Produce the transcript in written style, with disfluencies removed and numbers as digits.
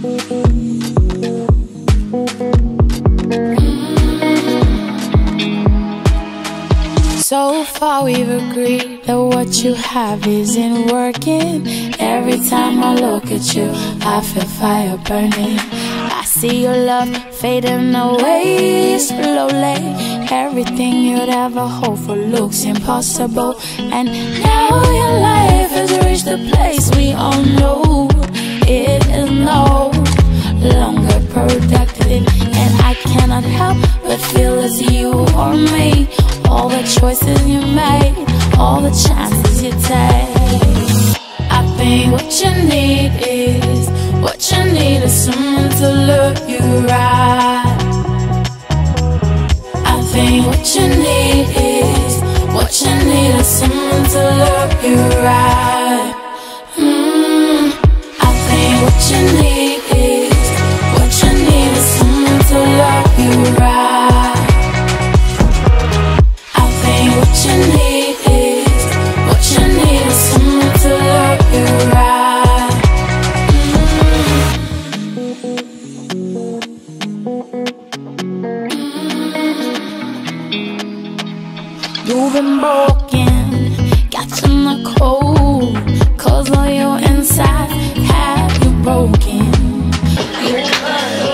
So far we've agreed that what you have isn't working. Every time I look at you, I feel fire burning. I see your love fading away slowly. Everything you'd ever hope for looks impossible. And now your life has reached the place we all know it is no longer productive. And I cannot help but feel it's you or me. All the choices you made, all the chances you take. I think what you need is someone to look you right. I think what you need is someone to look you right. I think what you need is someone to look you right. What you need is someone to love you right. You've been broken, got you in the cold, 'cause all your inside have you broken.